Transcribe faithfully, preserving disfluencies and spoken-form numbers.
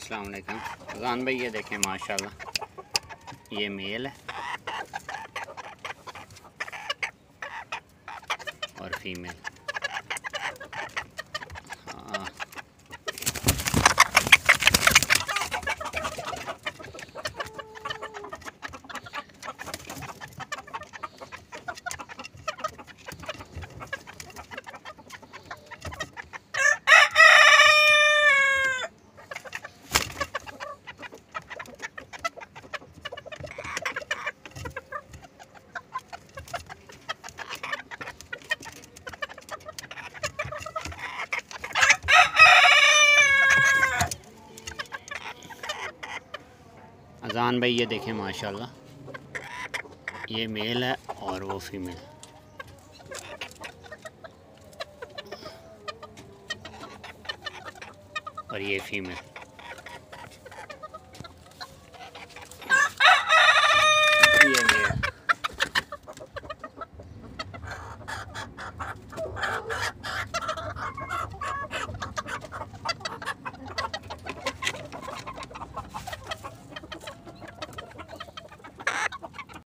अस्सलाम वालेकुम। अज़ान भाई ये देखें माशाल्लाह ये मेल है और फीमेल। हाँ अज़ान भाई ये देखें माशाल्लाह ये मेल है और वो फीमेल। और ये फीमेल।